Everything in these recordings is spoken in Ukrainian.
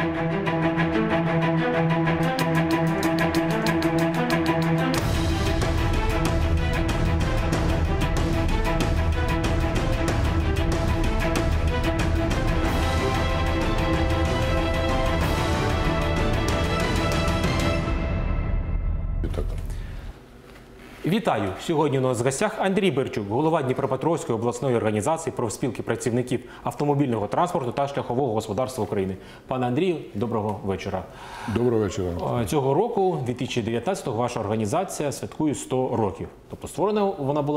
Вітаю! Сьогодні у нас в гостях Андрій Берчук, голова Дніпропетровської обласної організації профспілки працівників автомобільного транспорту та шляхового господарства України. Пане Андрію, доброго вечора. Доброго вечора. Цього року, 2019-го, ваша організація святкує 100 років. Тобто створена вона була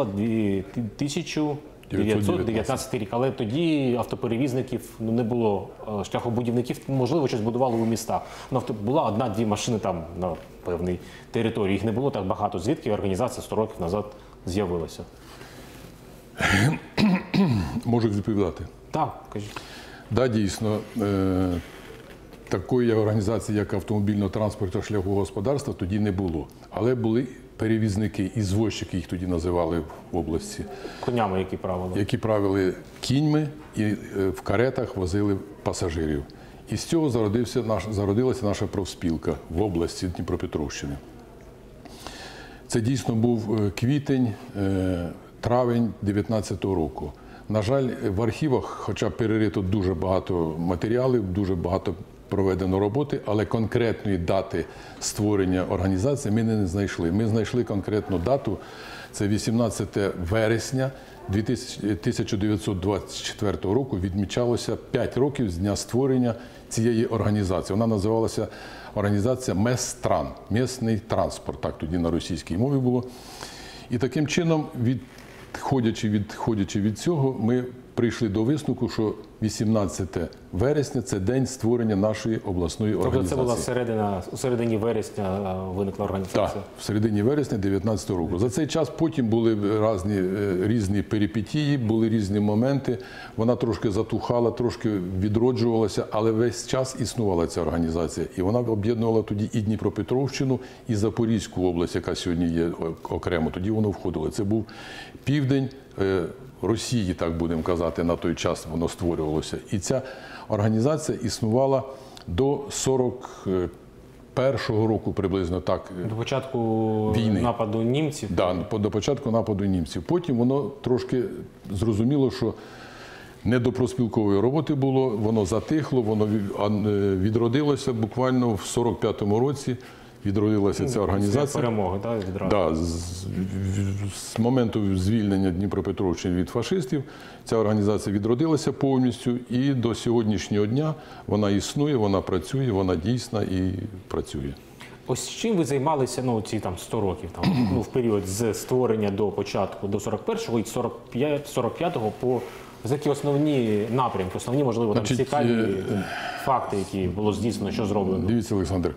1919 рік, але тоді автоперевізників не було, шляхобудівників, можливо, щось будували у містах. Була одна-дві машини там на певній території, їх не було так багато. Звідки організація 100 років назад з'явилася? Можу відповідати? Так, кажіть. Так, дійсно, такої організації, як автомобільного транспорту та шляхового господарства, тоді не було. Але були перевізники, ізвозчики, їх тоді називали в області. Конями, які правили? Які правили кіньми і в каретах возили пасажирів. І з цього зародилася наша профспілка в області Дніпропетровщини. Це дійсно був квітень, травень 19-го року. На жаль, в архівах, хоча перерито дуже багато матеріалів, дуже багато проведено роботи, але конкретної дати створення організації ми не знайшли. Ми знайшли конкретну дату, це 18 вересня 1924 року, відмічалося 5 років з дня створення цієї організації. Вона називалася організація МЕСТРАН, місний транспорт, так тоді на російській мові було. І таким чином, відходячи від цього, ми прийшли до висновку, що 18 вересня – це день створення нашої обласної організації. Тобто це була у середині вересня виникла організація? Так, в середині вересня 19 року. За цей час потім були різні перипетії, були різні моменти. Вона трошки затухала, трошки відроджувалася, але весь час існувала ця організація. І вона об'єднувала тоді і Дніпропетровщину, і Запорізьку область, яка сьогодні є окремо. Тоді воно входило. Це був південь Росії, так будемо казати, на той час воно створювалося. І ця організація існувала до 41-го року приблизно так. До початку війни. Нападу німців? Так, до початку нападу німців. Потім воно трошки зрозуміло, що не до профспілкової роботи було, воно затихло, воно відродилося буквально в 45-му році. Відродилася ця організація. З перемоги, так, відразу? Так, з моменту звільнення Дніпропетровщини від фашистів ця організація відродилася повністю і до сьогоднішнього дня вона існує, вона працює, вона дійсна і працює. Ось чим ви займалися ці 100 років, в період з створення до початку, до 41-го і 45-го, за які основні напрямки, основні, можливо, цікаві факти, які було здійснено, що зроблено? Дивіться, Олександр.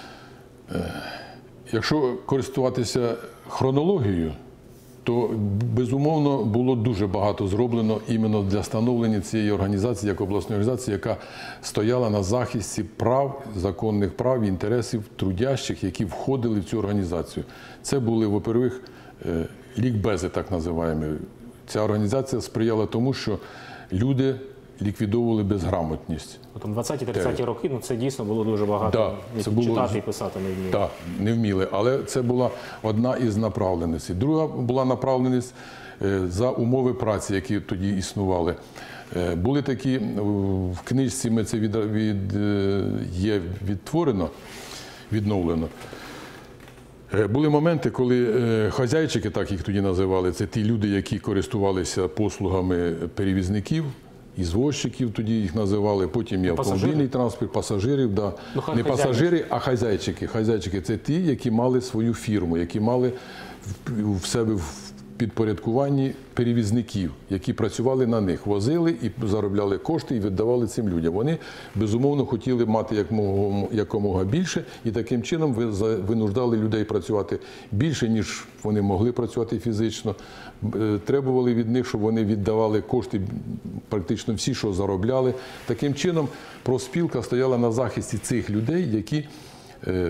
Якщо користуватися хронологією, то, безумовно, було дуже багато зроблено іменно для становлення цієї організації, як обласної організації, яка стояла на захисті прав, законних прав і інтересів трудящих, які входили в цю організацію. Це були, во-первых, лікбези, так називаємо. Ця організація сприяла тому, що люди ліквідовували безграмотність. У 20-30-ті роки це дійсно було дуже багато. Читати і писати не вміли. Так, не вміли, але це була одна із направленостей. Друга була направленість за умови праці, які тоді існували. Були такі, в книжці це є відновлено. Були моменти, коли хазяйчики, так їх тоді називали, це ті люди, які користувалися послугами перевізників, ізвозчиків тоді їх називали, потім і автомобільний транспорт, пасажирів. Да. Не пасажири, а хазяйчики. Хазяйчики – це ті, які мали свою фірму, які мали в себе в підпорядкуванні перевізників, які працювали на них, возили і заробляли кошти і віддавали цим людям. Вони, безумовно, хотіли мати якомога більше і таким чином винуждали людей працювати більше, ніж вони могли працювати фізично. Требували від них, щоб вони віддавали кошти практично всі, що заробляли. Таким чином профспілка стояла на захисті цих людей, які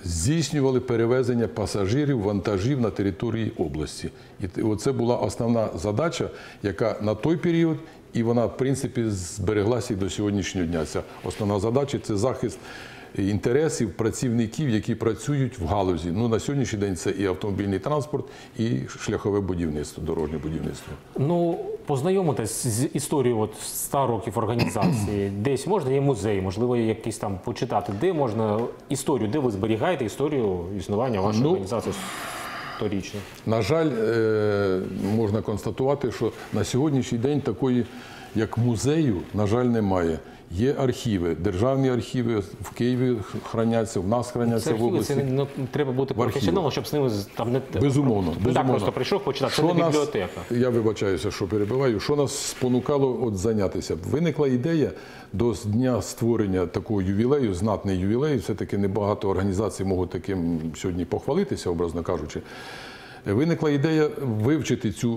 здійснювали перевезення пасажирів, вантажів на території області. І оце була основна задача, яка на той період, і вона, в принципі, збереглася і до сьогоднішнього дня. Ця основна задача – це захист інтересів працівників, які працюють в галузі. Ну, на сьогоднішній день це і автомобільний транспорт, і шляхове будівництво, дорожнє будівництво. Ну, познайомитись з історією от 100 років організації. Десь можна, є музей, можливо, є якийсь там почитати, де можна історію, де ви зберігаєте історію існування вашої організації сторічно? На жаль, можна констатувати, що на сьогоднішній день такої, як музею, на жаль, немає. Є архіви, державні архіви в Києві храняться, в нас храняться в області. Це треба бути професіоналом, щоб з ними там не... Безумовно. Так просто прийшов почитати, це не бібліотека. Я вибачаюся, що перебиваю. Що нас спонукало от зайнятися? Виникла ідея до дня створення такого ювілею, знатний ювілей, все-таки небагато організацій можуть таким сьогодні похвалитися, образно кажучи. Виникла ідея вивчити цю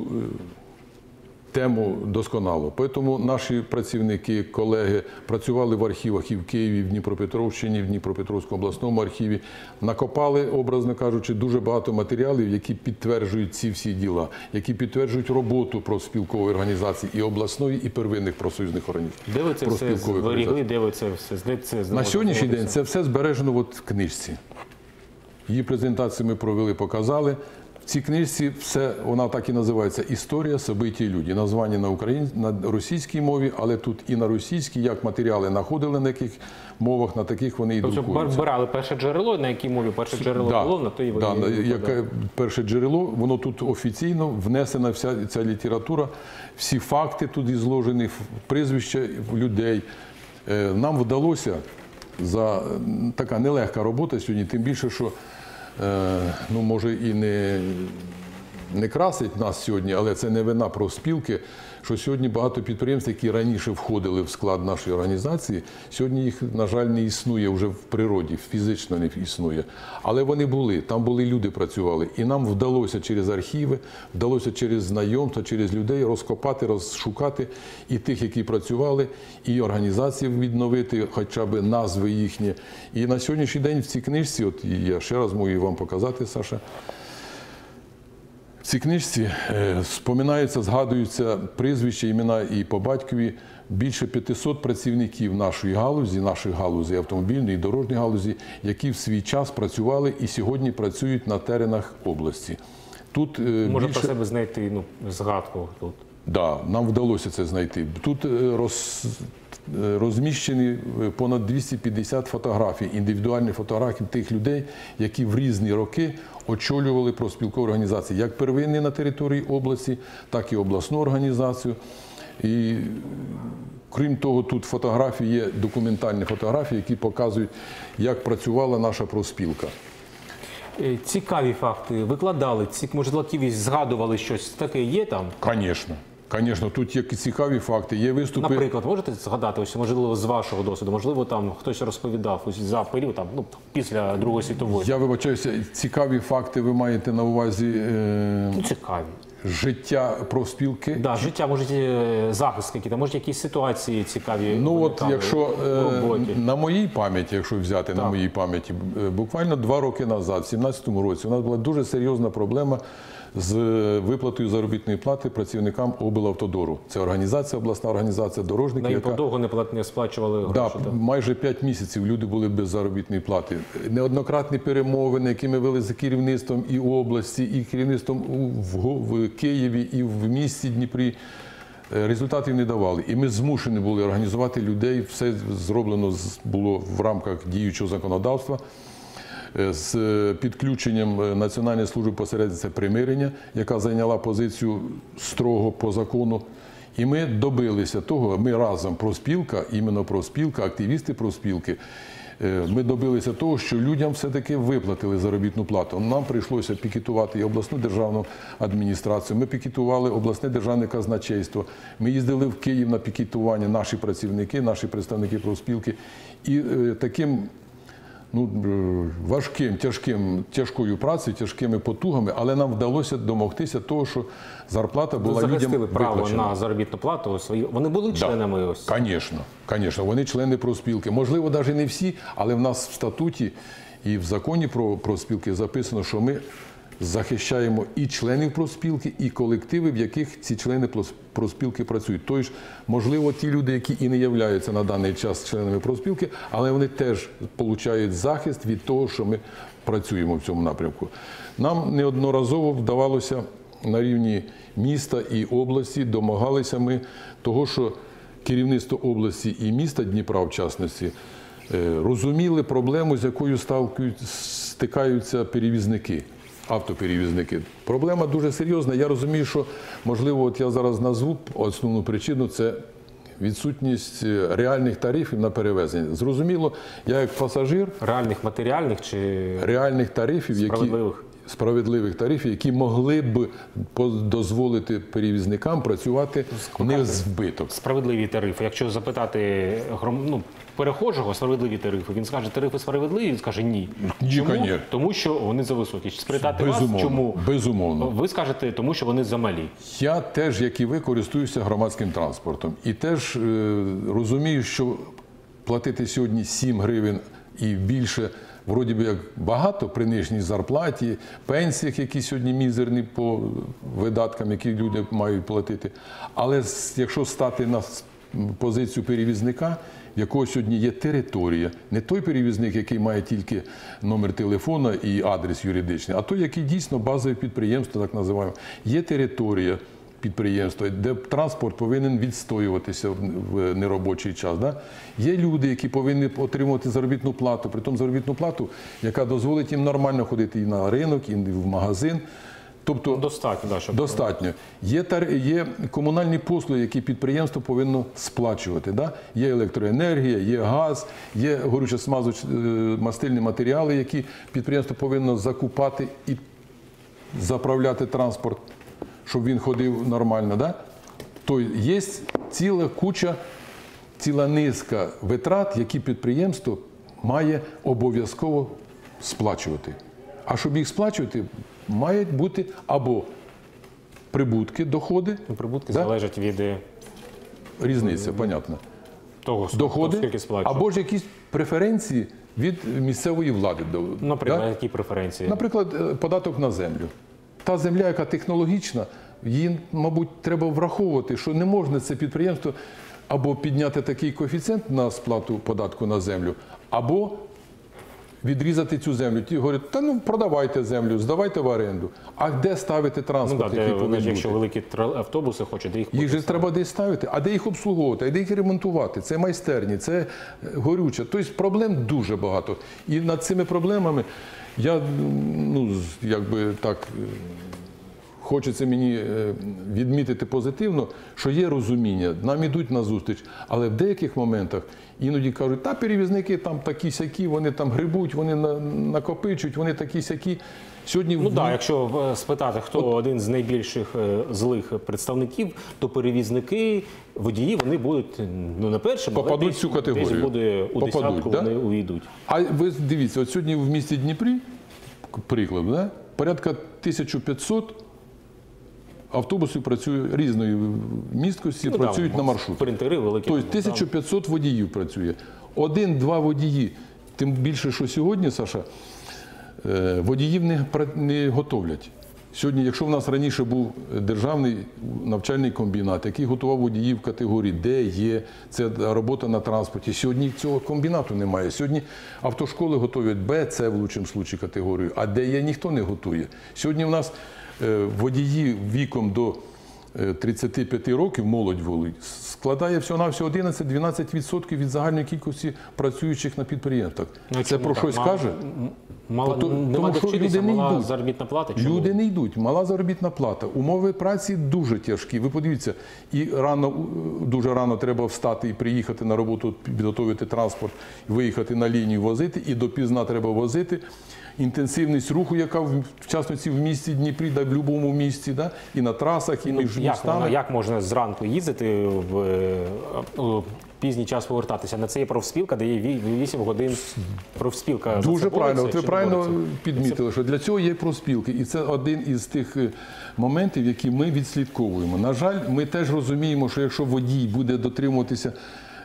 тему досконало. Тому наші працівники, колеги працювали в архівах і в Києві, і в Дніпропетровщині, в Дніпропетровському обласному архіві, накопали, образно кажучи, дуже багато матеріалів, які підтверджують ці всі діла, які підтверджують роботу профспілкової організації і обласної, і первинних профсоюзних організацій. Де ви це все зберігли, де ви це все На сьогоднішній день це все збережено в книжці. Її презентацію ми провели, показали. В цій книжці все, вона так і називається «Історія, события, люди». Названня на російській мові, але тут і на російській, як матеріали знаходили на яких мовах, на таких вони і друкуються. Тобто брали перше джерело, на якій мові перше джерело було, на то і вони... Яке перше джерело, воно тут офіційно внесена вся ця література, всі факти тут ізложені, прізвища людей. Нам вдалося така нелегка робота сьогодні, тим більше, що ну, може і не красить нас сьогодні, але це не вина профспілки, що сьогодні багато підприємств, які раніше входили в склад нашої організації, сьогодні їх, на жаль, не існує вже в природі, фізично не існує. Але вони були, там були люди, працювали. І нам вдалося через архіви, вдалося через знайомства, через людей розкопати, розшукати і тих, які працювали, і організації відновити, хоча б назви їхні. І на сьогоднішній день в цій книжці, от я ще раз можу вам показати, Саша, в цій книжці споминаються, згадуються прізвища, імена і по батькові більше 500 працівників нашої галузі, наших галузей, автомобільної і дорожньої галузі, які в свій час працювали і сьогодні працюють на теренах області. Тут може про себе знайти згадку тут. Так, нам вдалося це знайти. Тут розміщені понад 250 фотографій, індивідуальних фотографій тих людей, які в різні роки очолювали профспілкові організації, як первинні на території області, так і обласну організацію. І крім того, тут фотографії є, документальні фотографії, які показують, як працювала наша профспілка. Цікаві факти викладали, можливо, згадували щось таке є там? Звісно. Звісно, тут є цікаві факти, є виступи. Наприклад, можете згадати, можливо, з вашого досвіду, можливо, там хтось розповідав за період, після Другої світової? Я вибачаюся, цікаві факти ви маєте на увазі цікаві. Життя профспілки? Так, життя, може, захист який-то, може, якісь ситуації цікаві. Ну, от якщо на моїй пам'яті, якщо взяти на моїй пам'яті, буквально 2 роки назад, в 2017 році, у нас була дуже серйозна проблема з виплатою заробітної плати працівникам облавтодору. Це організація, обласна організація дорожників. Яка довго не сплачували гроші. Так, майже 5 місяців люди були без заробітної плати. Неоднократні перемовини, які ми вели з керівництвом і області, і керівництвом в Києві, і в місті Дніпрі, результатів не давали. І ми змушені були організувати людей. Все зроблено було в рамках діючого законодавства, з підключенням Національної служби посередництва примирення, яка зайняла позицію строго по закону. І ми добилися того, ми разом профспілка, іменно профспілка, активісти профспілки, ми добилися того, що людям все-таки виплатили заробітну плату. Нам прийшлося пікетувати і обласну державну адміністрацію, ми пікетували обласне державне казначейство, ми їздили в Київ на пікетування, наші працівники, наші представники профспілки. І таким тяжкою працею, тяжкими потугами, але нам вдалося домогтися того, що зарплата була людям виплачена. Ви захистили право на заробітну плату? Вони були членами ось? Звісно, вони члени профспілки. Можливо, навіть не всі, але в нас в статуті І в законі про профспілки записано, що ми захищаємо і членів профспілки, і колективи, в яких ці члени профспілки працюють. Тобто, можливо, ті люди, які і не являються на даний час членами профспілки, але вони теж отримують захист від того, що ми працюємо в цьому напрямку. Нам неодноразово вдавалося на рівні міста і області, домагалися ми того, що керівництво області і міста Дніпра, в частності, розуміли проблему, з якою стикаються перевізники, автоперевізники. Проблема дуже серйозна. Я розумію, що, можливо, от я зараз назву основну причину – це відсутність реальних тарифів на перевезення. Зрозуміло, я як пасажир… Реальних матеріальних чи реальних тарифів, справедливих тарифів, які могли б дозволити перевізникам працювати не в збиток. Справедливі тарифи. Якщо запитати перехожого, справедливі тарифи, він скаже, тарифи справедливі, він скаже ні. Чому? Тому що вони зависокі. Спитати вас, чому? Безумовно. Ви скажете, тому що вони замалі. Я теж, як і ви, користуюся громадським транспортом. І теж розумію, що платити сьогодні 7 гривень і більше, вроді би як багато при нинішній зарплаті, пенсіях, які сьогодні мізерні по видаткам, які люди мають платити. Але якщо стати на позицію перевізника, в якого сьогодні є територія, не той перевізник, який має тільки номер телефона і адрес юридичний, а той, який дійсно базове підприємство, так називаємо, є територія підприємства, де транспорт повинен відстоюватися в неробочий час. Да? Є люди, які повинні отримувати заробітну плату, притом заробітну плату, яка дозволить їм нормально ходити і на ринок, і в магазин. Тобто достатньо. Є комунальні послуги, які підприємство повинно сплачувати. Да? Є електроенергія, є газ, є горюче-мастильні матеріали, які підприємство повинно закупати і заправляти транспорт, щоб він ходив нормально. Да? Тобто є ціла низка витрат, які підприємство має обов'язково сплачувати. А щоб їх сплачувати, мають бути або прибутки, доходи. Прибутки залежать від різниця, понятно. Того, доходи, скільки сплачує. Або ж якісь преференції від місцевої влади. Наприклад, да? Які преференції? Наприклад, податок на землю. Та земля, яка технологічна, її, мабуть, треба враховувати, що не можна це підприємство або підняти такий коефіцієнт на сплату податку на землю, або відрізати цю землю. Ті говорять, продавайте землю, здавайте в оренду. А де ставити транспорт, який повинен бути? Якщо великі автобуси хочуть, де їх їх же треба десь ставити. А де їх обслуговувати, а де їх ремонтувати? Це майстерні, це горюче. Тобто проблем дуже багато. І над цими проблемами я, хочеться мені відмітити позитивно, що є розуміння, нам ідуть назустріч, але в деяких моментах іноді кажуть, перевізники там такі-сякі, вони там грибуть, вони накопичують, вони такі-сякі. Сьогодні якщо спитати, хто один з найбільших злих представників, то перевізники, водії, вони будуть, не першим, але попадуть в цю категорію. Десь буде у десятку, вони увійдуть. А ви дивіться, от сьогодні в місті Дніпрі, приклад, да? Порядка 1500 автобусів працює різної місткості, працюють на маршрут. Принтери великі. Тобто 1500 водіїв працює. 1-2 водії, тим більше, що сьогодні, Саша, водіїв не готовлять. Сьогодні, якщо в нас раніше був державний навчальний комбінат, який готував водіїв категорії Д, Є, це робота на транспорті. Сьогодні цього комбінату немає. Сьогодні автошколи готують Б, С в лучшому випадку категорію, а Д, Є ніхто не готує. Сьогодні в нас водії віком до 35 років, молодь волить, складає всього-навсього 11-12% від загальної кількості працюючих на підприємствах. Це про щось каже? Тому що люди не йдуть. Заробітна плата? Люди не йдуть. Мала заробітна плата. Умови праці дуже тяжкі. Ви подивіться, і дуже рано треба встати і приїхати на роботу, підготовити транспорт, виїхати на лінію, возити, і допізна треба возити. Інтенсивність руху, яка в частності в місті Дніпрі, в будь-якому місті, і на трасах, і між містами. Як можна зранку їздити в пізній час повертатися? На це є профспілка, де є 8 годин профспілка. Дуже правильно. От ви правильно підмітили, що для цього є профспілки. І це один із тих моментів, які ми відслідковуємо. На жаль, ми теж розуміємо, що якщо водій буде дотримуватися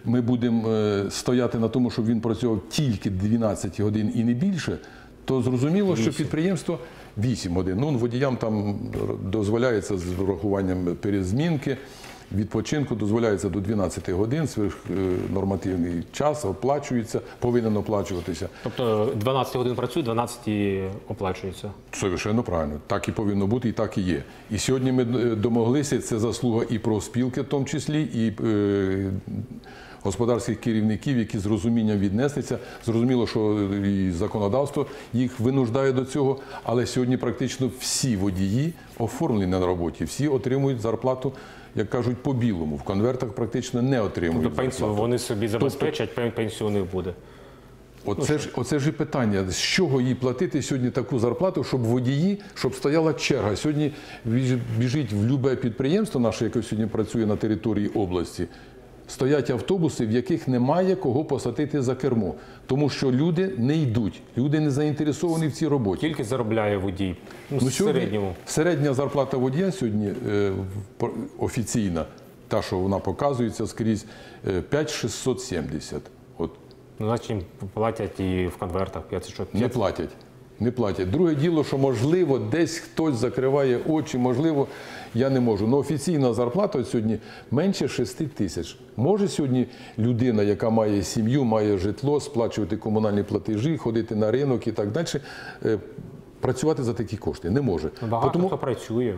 ми будемо стояти на тому, щоб він працював тільки 12 годин і не більше, то зрозуміло, що підприємство 8 годин. Ну, водіям там дозволяється з врахуванням перезмінки, відпочинку дозволяється до 12 годин, нормативний час оплачується, повинен оплачуватися. Тобто 12 годин працює, 12 оплачується. Совершенно правильно. Так і повинно бути, і так і є. І сьогодні ми домоглися, це заслуга і профспілки в тому числі, і господарських керівників, які з розумінням віднеслися. Зрозуміло, що і законодавство їх винуждає до цього, але сьогодні практично всі водії оформлені на роботі, всі отримують зарплату, як кажуть, по-білому. В конвертах практично не отримують Тобто пенсію вони собі забезпечать, пенсію у них буде. Оце ж і питання, з чого їй платити сьогодні таку зарплату, щоб водії, щоб стояла черга. Сьогодні біжить в любе підприємство наше, яке сьогодні працює на території області, стоять автобуси, в яких немає кого посадити за кермо. Тому що люди не йдуть, люди не заінтересовані в цій роботі. Скільки заробляє водій? В середньому? Середня зарплата водія сьогодні офіційна, та, що вона показується скрізь, 5670. Ну, значить, їм платять і в конвертах 500. Не платять. Не платять. Друге діло, що можливо десь хтось закриває очі, можливо, я не можу. Але офіційна зарплата сьогодні менше 6 тисяч. Може сьогодні людина, яка має сім'ю, має житло, сплачувати комунальні платежі, ходити на ринок і так далі, працювати за такі кошти? Не може. Багато хто працює.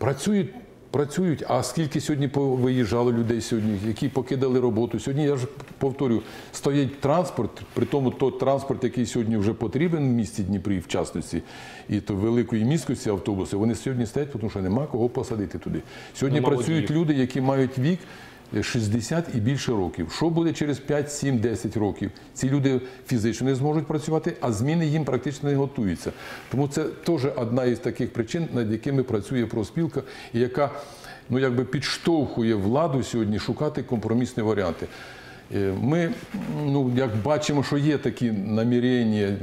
Працюють, а скільки сьогодні виїжджало людей сьогодні, які покидали роботу. Сьогодні, я ж повторю, стоїть транспорт, при тому той транспорт, який сьогодні вже потрібен в місті Дніпрі, в частності, і то великої міськості автобуси, вони сьогодні стоять, тому що нема кого посадити туди. Сьогодні працюють люди, які мають вік 60 і більше років. Що буде через 5, 7, 10 років? Ці люди фізично не зможуть працювати, а зміни їм практично не готуються. Тому це теж одна із таких причин, над якими працює профспілка, і яка підштовхує владу сьогодні шукати компромісні варіанти. Ми, як бачимо, що є такі намірення,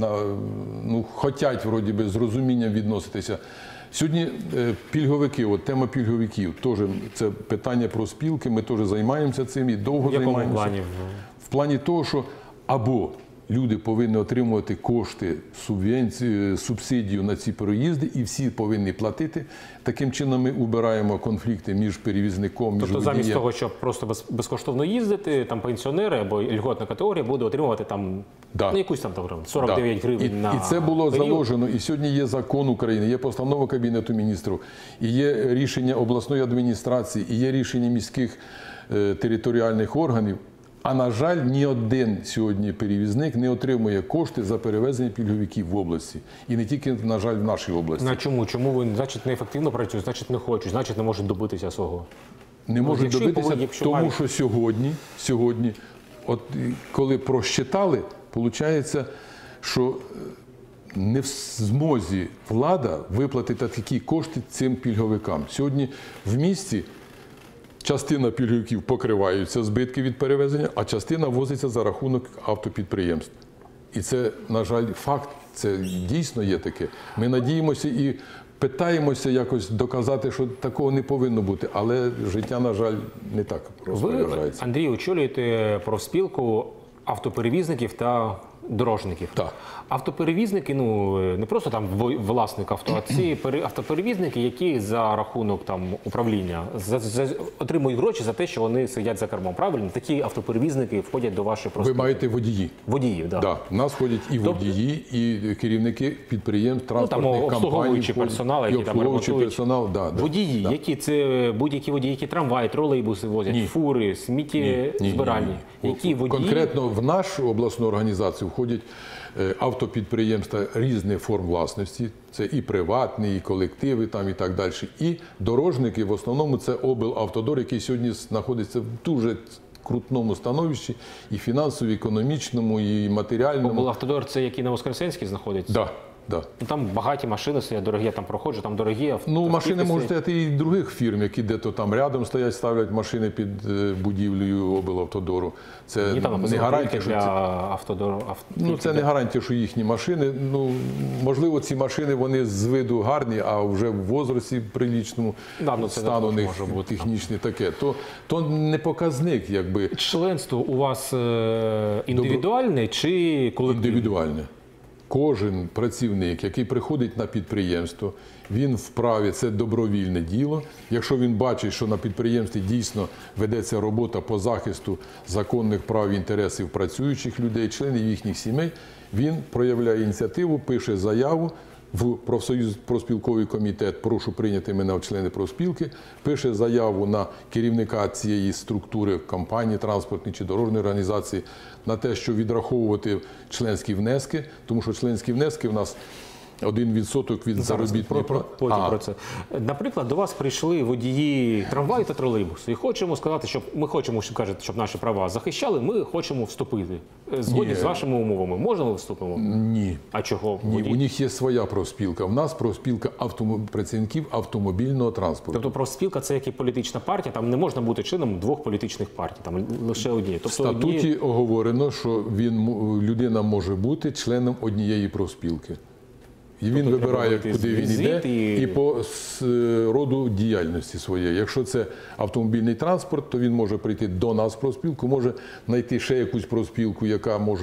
хочуть, вроді би, з розумінням відноситися. Сьогодні пільговики, тема пільговиків, теж це питання про спілки, ми теж займаємося цим і довго займаємося. Плані? В плані того, що або люди повинні отримувати кошти, субсидію на ці переїзди, і всі повинні платити. Таким чином ми убираємо конфлікти між перевізником, між водієм. Тобто замість того, щоб просто безкоштовно їздити, там пенсіонери або льготна категорія буде отримувати якусь 49 гривень на І це було період. заложено. І сьогодні є закон України, є постанова Кабінету міністрів, і є рішення обласної адміністрації, і є рішення міських територіальних органів. А, на жаль, ні один сьогодні перевізник не отримує кошти за перевезення пільговиків в області. І не тільки, на жаль, в нашій області. Чому? Чому вони, значить, неефективно працюють, значить, не хочуть, значить, не можуть добитися свого? Не можуть добитися, тому що сьогодні, от коли просчитали, виходить, що не в змозі влада виплатити такі кошти цим пільговикам. Сьогодні в місті частина пільговиків покриваються збитки від перевезення, а частина возиться за рахунок автопідприємств. І це, на жаль, факт, це дійсно є таке. Ми надіємося і питаємося якось доказати, що такого не повинно бути, але життя, на жаль, не так розпоряджається. Ви, Андрій, очолюєте профспілку автоперевізників та дорожників. Так. Автоперевізники, не просто там власник авто, а ці автоперевізники, які за рахунок управління отримують гроші за те, що вони сидять за кермом. Правильно? Такі автоперевізники входять до вашої профспілки. Ви маєте водії. Водіїв, так. Да. В нас входять і водії, і керівники підприємств, транспортних компаній. Обслуговуючий персонал, який там ремонтують. Водії, які це будь-які водії, які трамваї, тролейбуси возять, фури, сміттєзбиральні. Які водії? Конкретно в нашу обласну організацію входять автопідприємства різних форм власності. Це і приватні, і колективи і так далі. І дорожники, в основному це облавтодор, який сьогодні знаходиться в дуже крутному становищі, і фінансово, і економічному, і матеріальному. Облавтодор – це який на Воскресенській знаходиться? Так. Да. Ну, там багаті машини стоять, дорогі, я там проходжу, там дорогі Ну, машини автівки можуть стоять. стояти і других фірм, які де-то там рядом стоять, ставлять машини під будівлею облавтодору. Це Мені там не написано гарантія, тільки що для це... автодору. Ну, це не гарантія, що їхні машини. Ну, можливо, ці машини, вони з виду гарні, а вже в возрасті прилічному Да, ну, це стан у них може бути, технічний таке. То не показник, якби, Членство у вас індивідуальне чи колективне? індивідуальне. Кожен працівник, який приходить на підприємство, він вправі, це добровільне діло. Якщо він бачить, що на підприємстві дійсно ведеться робота по захисту законних прав і інтересів працюючих людей, членів їхніх сімей, він проявляє ініціативу, пише заяву в профсоюз, профспілковий комітет, прошу прийняти мене в члени профспілки, пише заяву на керівника цієї структури компанії, транспортної чи дорожньої організації на те, що відраховувати членські внески, тому що членські внески в нас 1% від заробітної плати. Потім про це. Наприклад, до вас прийшли водії трамваю та тролейбусу і хочемо сказати, щоб ми хочемо, що кажете, щоб наші права захищали, ми хочемо вступити. Згодні з вашими умовами. Можна ми вступимо? Ні. А чого? Ні, водій? у них є своя профспілка. В нас профспілка працівників автомобільного транспорту. Тобто профспілка – це як і політична партія, там не можна бути членом двох політичних партій, там лише однієї. В Тобто статуті оговорено, що людина може бути членом однієї профспілки. І він вибирає, треба куди він звіт йде, і по роду діяльності своєї. Якщо це автомобільний транспорт, то він може прийти до нас в профспілку, може знайти ще якусь профспілку, яка може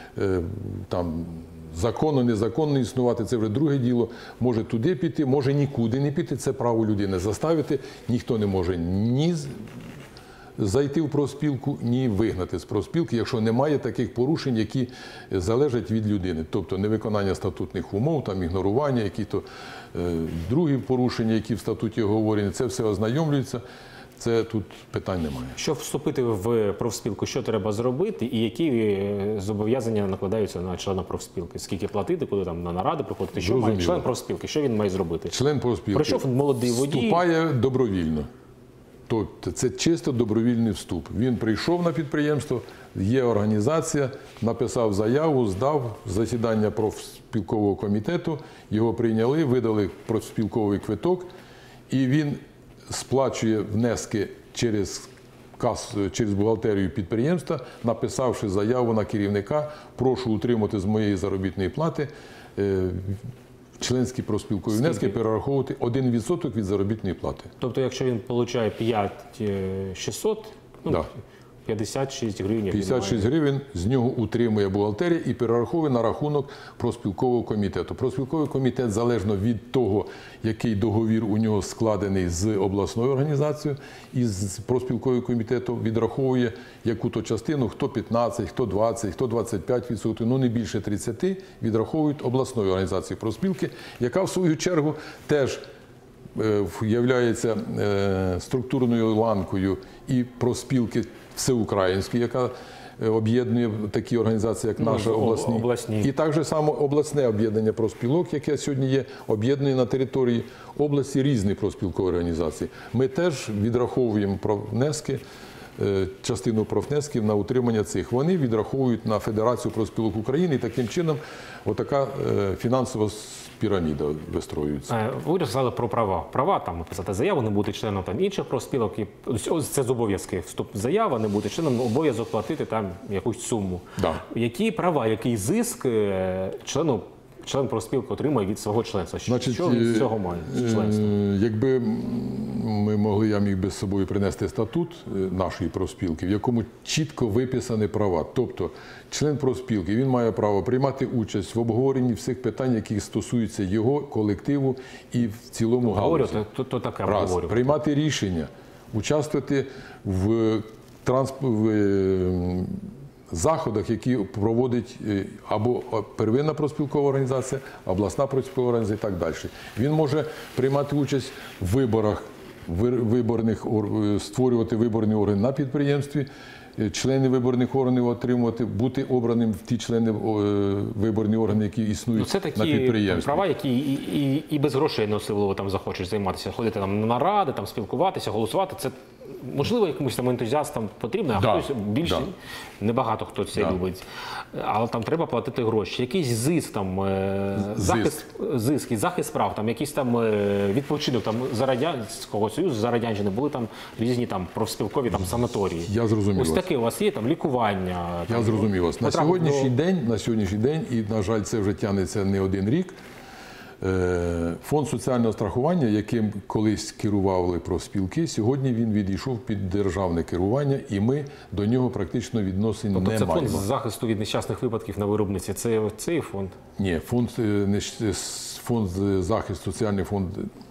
там законно, незаконно існувати, це вже друге діло. Може туди піти, може нікуди не піти, це право людини. Заставити ніхто не може ні зайти в профспілку, ні вигнати з профспілки, якщо немає таких порушень, які залежать від людини. Тобто невиконання статутних умов, там ігнорування, які-то другі порушення, які в статуті оговорені, це все ознайомлюється. Це тут питань немає. Щоб вступити в профспілку, що треба зробити і які зобов'язання накладаються на члена профспілки? Скільки платити, коли там на наради приходити? Що має член профспілки? Що він має зробити? Член профспілки Прийшов молодий водій. вступає добровільно. Тобто це чисто добровільний вступ. Він прийшов на підприємство, є організація, написав заяву, здав засідання профспілкового комітету, його прийняли, видали профспілковий квиток, і він сплачує внески через касу, через бухгалтерію підприємства, написавши заяву на керівника, прошу утримати з моєї заробітної плати членські профспілкові внески, перераховувати 1% від заробітної плати. Тобто, якщо він отримує 5600, ну, Да. 56 гривень. 56 гривень з нього утримує бухгалтерія і перераховує на рахунок профспілкового комітету. Профспілковий комітет, залежно від того, який договір у нього складений з обласною організацією і з профспілкового комітету, відраховує яку-то частину, хто 15, хто 20, хто 25%, ну не більше 30% відраховують обласною організацією профспілки, яка в свою чергу теж являється структурною ланкою і профспілки всеукраїнської, яка об'єднує такі організації, як наша обласні. І так само обласне об'єднання профспілок, яке сьогодні є, об'єднує на території області різні профспілкові організації. Ми теж відраховуємо внески, частину профнесків на утримання цих. Вони відраховують на Федерацію профспілок України, і таким чином отака фінансова піраміда вистроюється. Ви розказали про права. Права, там, написати заяву, не бути членом там, інших профспілок. Це з обов'язки. Вступ заява, не бути членом, обов'язок платити там якусь суму. Да. Які права, який зиск член профспілки отримує від свого членства? Значить, що він з цього має, з членства? Якби ми могли, я міг би з собою принести статут нашої профспілки, в якому чітко виписані права. Тобто член профспілки, він має право приймати участь в обговоренні всіх питань, які стосуються його колективу і в цілому галузі. То таке Раз. говорю. Приймати рішення, участвувати в заходах, які проводить або первинна профспілкова організація, обласна профспілкова організація і так далі. Він може приймати участь в виборах, створювати виборні органи на підприємстві, члени виборних органів отримувати, бути обраним в ті члени виборні органи, які існують Це на такі підприємстві. права, які і без грошей носилово там захочеш займатися, ходити там на наради, там спілкуватися, голосувати. Це можливо якомусь там ентузіастам потрібно, а хтось більше небагато хто це любить. Але там треба платити гроші. Якийсь зиск там, захист прав, там якийсь там відпочинок там за Радянського Союзу, за Радянщини були там різні там профспілкові там санаторії. Я зрозумів Ось вас. таке у вас є там лікування. Я там, зрозумів вас. На сьогоднішній день, і, на жаль, це вже тягнеться не один рік, Фонд соціального страхування, яким колись керували профспілки, сьогодні він відійшов під державне керування, і ми до нього практично відносин не маємо. Це фонд захисту від нещасних випадків на виробництві. Це цей фонд? Ні, фонд захисту, соціальний фонд.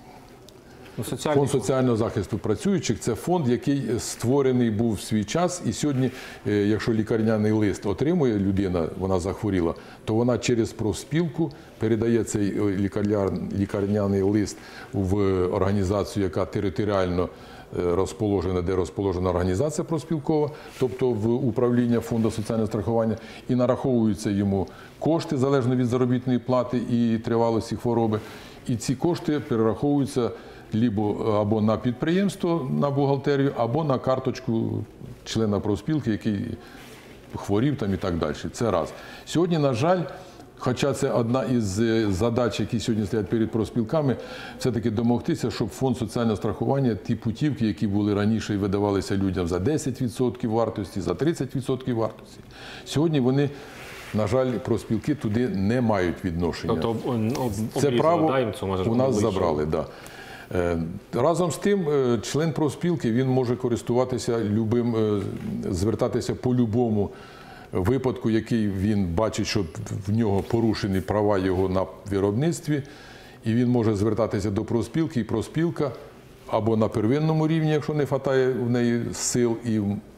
Фонд соціального захисту працюючих – це фонд, який створений був в свій час. І сьогодні, якщо лікарняний лист отримує людина, вона захворіла, то вона через профспілку передає цей лікарняний лист в організацію, яка територіально розположена, де розположена організація профспілкова, тобто в управління фонду соціального страхування, і нараховуються йому кошти, залежно від заробітної плати і тривалості хвороби. І ці кошти перераховуються або на підприємство, на бухгалтерію, або на карточку члена профспілки, який хворів там і так далі. Це раз. Сьогодні, на жаль, хоча це одна із задач, які сьогодні стоять перед профспілками, все-таки домогтися, щоб фонд соціального страхування, ті путівки, які були раніше і видавалися людям за 10% вартості, за 30% вартості, сьогодні вони, на жаль, профспілки туди не мають відношення. Тобто, це право у нас забрали, так. Разом з тим, член профспілки, він може користуватися звертатися по любому випадку, який він бачить, що в нього порушені права його на виробництві, і він може звертатися до профспілки, і профспілка або на первинному рівні, якщо не вистачає в неї сил і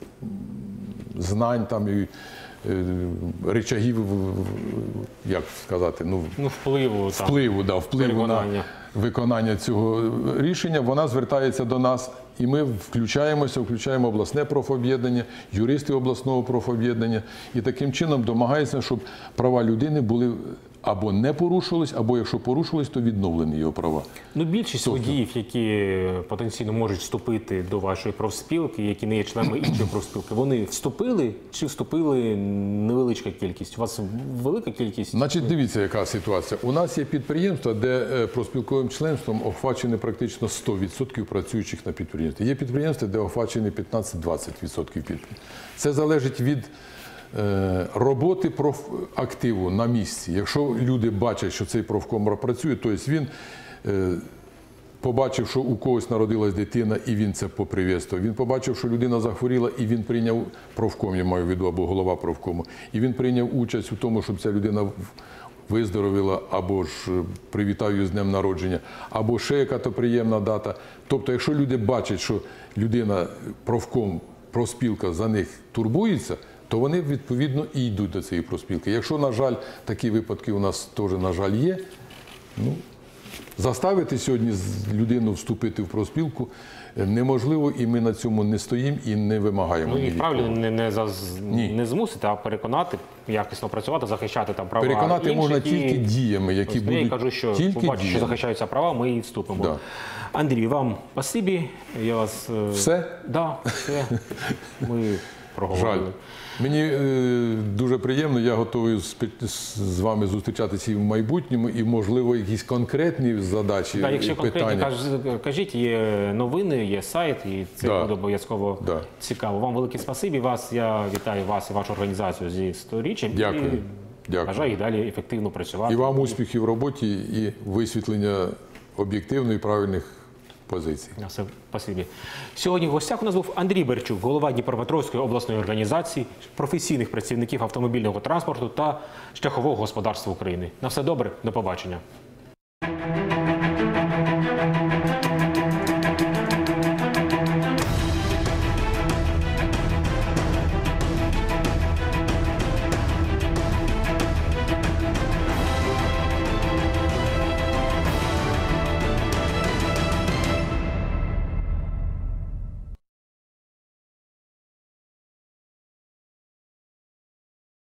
знань, там, і речагів, як сказати, впливу на виконання цього рішення, вона звертається до нас, і ми включаємо обласне профоб'єднання, юристи обласного профоб'єднання, і таким чином домагаємося, щоб права людини були або не порушувались, або якщо порушувались, то відновлені його права. Більшість водіїв, які потенційно можуть вступити до вашої профспілки, які не є членами іншої профспілки, вони вступили чи вступили невеличка кількість? У вас велика кількість? Значить, дивіться, яка ситуація. У нас є підприємства, де профспілковим членством охвачені практично 100% працюючих на підприємстві. Є підприємства, де охвачені 15-20%. Це залежить від роботи профактиву на місці. Якщо люди бачать, що цей профком працює, то він побачив, що у когось народилась дитина, і він це поприветствував. Він побачив, що людина захворіла, і він прийняв профком, я маю в виду, або голова профкому. І він прийняв участь у тому, щоб ця людина виздоровіла, або ж привітав її з днем народження, або ще яка-то приємна дата. Тобто, якщо люди бачать, що людина, профком, профспілка за них турбується, то вони, відповідно, і йдуть до цієї профспілки. Якщо, на жаль, такі випадки у нас теж, на жаль, є, заставити сьогодні людину вступити в профспілку неможливо, і ми на цьому не стоїмо і не вимагаємо. І правильно не змусити, а переконати, якісно працювати, захищати там права інших. Переконати можна тільки діями, які будуть Я кажу, що побачу, що захищаються права, ми і вступимо. Да. Андрій, вам спасибі. Я вас... Все? Да, все. Ми проговорили. Жаль. Мені дуже приємно, я готовий з вами зустрічатися і в майбутньому, і, можливо, якісь конкретні задачі, якщо питання. конкретні, кажіть, є новини, є сайт, і це буде обов'язково цікаво. Вам велике спасибі, я вітаю вас і вашу організацію зі 100-річчям. Дякую. І бажаю і далі ефективно працювати. І вам успіхів в роботі, і висвітлення об'єктивної і правильних позицій. Все, спасибі. Сьогодні в гостях у нас був Андрій Берчук, голова Дніпропетровської обласної організації професійних працівників автомобільного транспорту та шляхового господарства України. На все добре, до побачення.